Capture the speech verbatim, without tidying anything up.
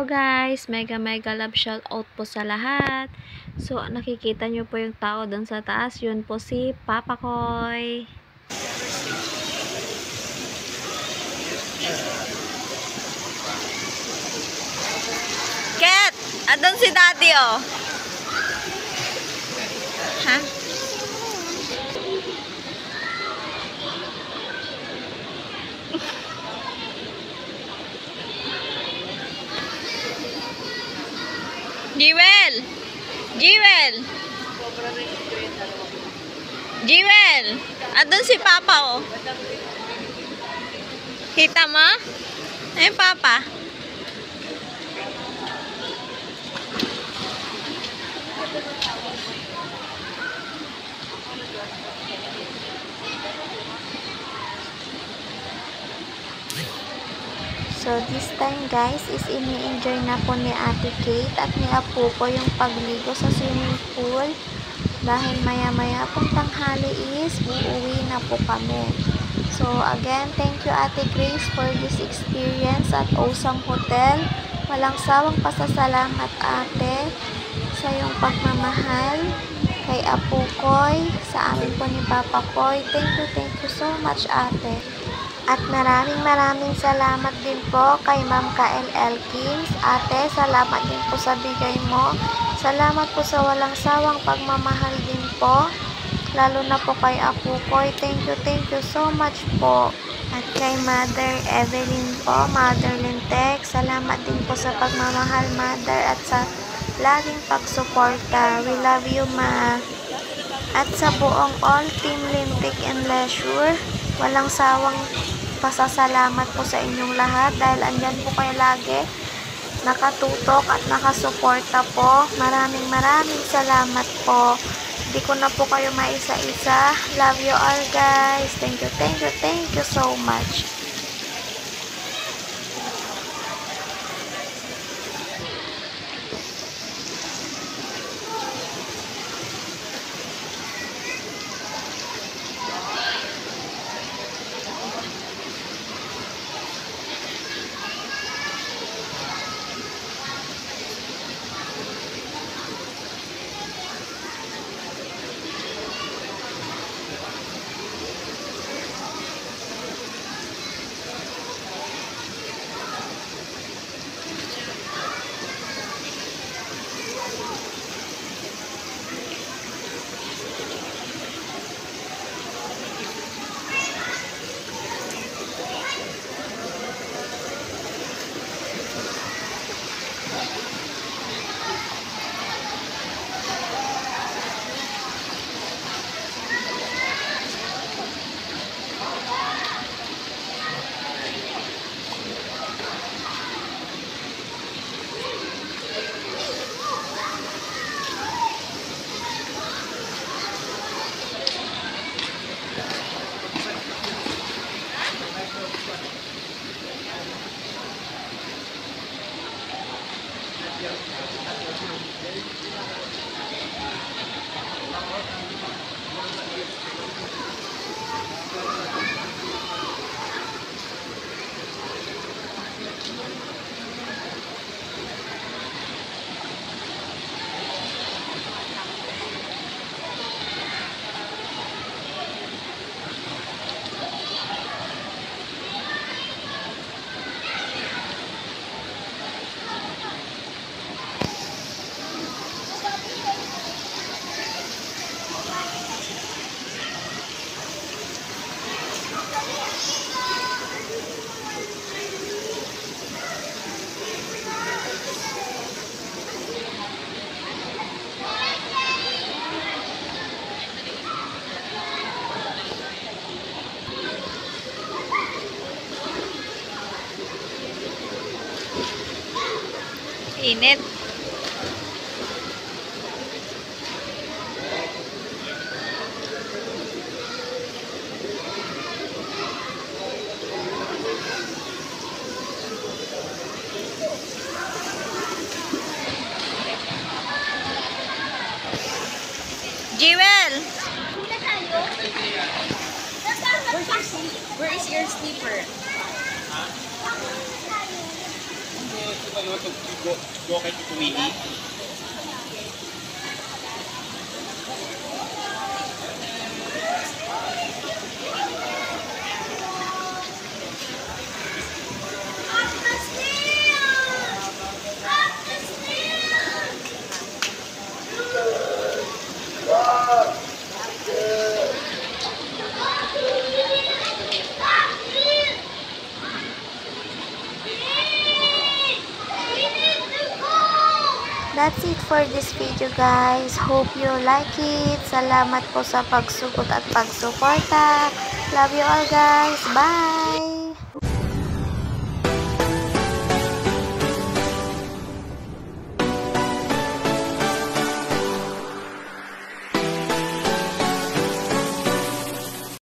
Hello guys, mega mega love shout out po sa lahat. So nakikita nyo po yung tao dun sa taas, yun po si Papa Koy. Ket, andun si Daddy oh. Ha? Jewel! Jewel! Jewel! Andun si Papa oh. Kita mo? Ayun Papa. So, this time guys, is ini-enjoy na po ni Ate Kate at ni Apo ko yung pagligo sa swimming pool. Dahil maya-maya pong tanghali is uuwi na po kami. So, again, thank you Ate Grace for this experience at Awesome Hotel. Walang sawang pasasalamat ate sa iyong pagmamahal kay Apo Koy, sa amin po ni Papa Koy. Thank you, thank you so much ate. At maraming maraming salamat din po kay Ma'am K L Elkins. Ate, salamat din po sa bigay mo. Salamat po sa walang sawang pagmamahal din po. Lalo na po kay Apo Koy. Thank you, thank you so much po. At kay Mother Evelyn po, Mother Lintek. Salamat din po sa pagmamahal, Mother, at sa laging pagsuporta. We love you, Ma. At sa buong all Team Lintek and Leisure, walang sawang pasasalamat po sa inyong lahat dahil andyan po kayo lagi nakatutok at nakasuporta po. Maraming maraming salamat po. Hindi ko na po kayo maisa-isa. Love you all guys. Thank you, thank you, thank you so much. Init. Jewel! Where is your sleeper? ano, to go, go kay Tito Willie. That's it for this video, guys. Hope you like it. Salamat po sa pagsugod at pagsuporta. Love you all, guys. Bye!